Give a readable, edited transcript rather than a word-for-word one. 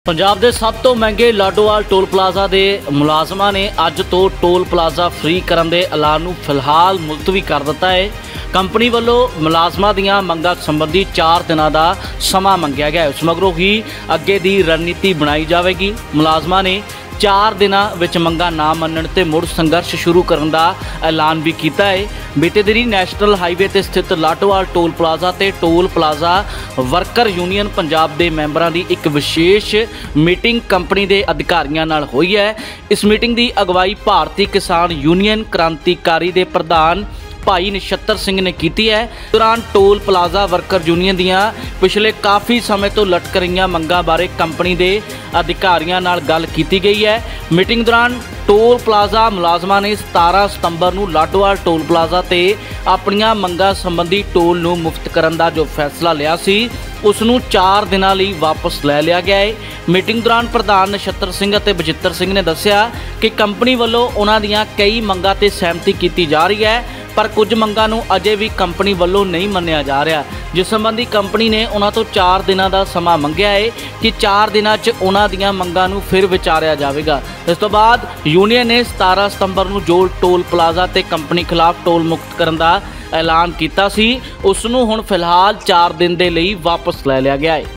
पंजाब के सब तो महंगे लाडोवाल टोल प्लाजा के मुलाजमान ने अज तो टोल प्लाजा फ्री करने के ऐलान नूं फिलहाल मुलतवी कर दिता है। कंपनी वालों मुलाजमान दीआं मंगां संबंधी 4 दिनों का समा मंगया गया है। उस मगरों ही अगे की रणनीति बनाई जाएगी। मुलाजमान ने 4 दिनों विच मंगां ना मनण ते मुड़ संघर्ष शुरू करने का ऐलान भी किया है। बीते दिनी नैशनल हाईवे ते स्थित लाडोवाल टोल प्लाजा ते toll plaza worker union Punjab के मैंबरां दी एक विशेष मीटिंग कंपनी के अधिकारियों नाल हुई है। इस मीटिंग की अगवाई भारतीय किसान यूनीयन क्रांतिकारी के प्रधान भाई नछत्तर सिंह ने की है। दौरान टोल प्लाजा वर्कर यूनीयन दियां पिछले काफ़ी समय तो लटक रही मंगां बारे कंपनी के अधिकारियों नाल गल की गई है। मीटिंग दौरान टोल प्लाजा मुलाजमान ने 17 सितंबर नूं लाडोवाल टोल प्लाजा ते अपनियां मंगां संबंधी टोल नूं मुफ्त करन दा जो फैसला लिया सी उसनूं 4 दिनों लई वापस लै लिया गया है। मीटिंग दौरान प्रधान नछत्तर सिंह और बचित्तर सिंह ने दस्सिया कि कंपनी वालों उन्हां दियां कई मंगां ते सहमति की जा रही है, पर कुछ मंगां नूं अजे भी कंपनी वालों नहीं मन्निया जा रहा, जिस संबंधी कंपनी ने उन्हां तो 4 दिनों का समा मंगया है कि 4 दिनों च उन्हां दियां मंगां नूं फिर विचारिया जाएगा। इस तो बाद यूनीयन ने 17 सितंबर नूं जो टोल प्लाजा ते कंपनी खिलाफ टोल मुक्त करने का ऐलान किया सी उसनूं हुण फिलहाल 4 दिन के लिए वापस लै लिया गया है।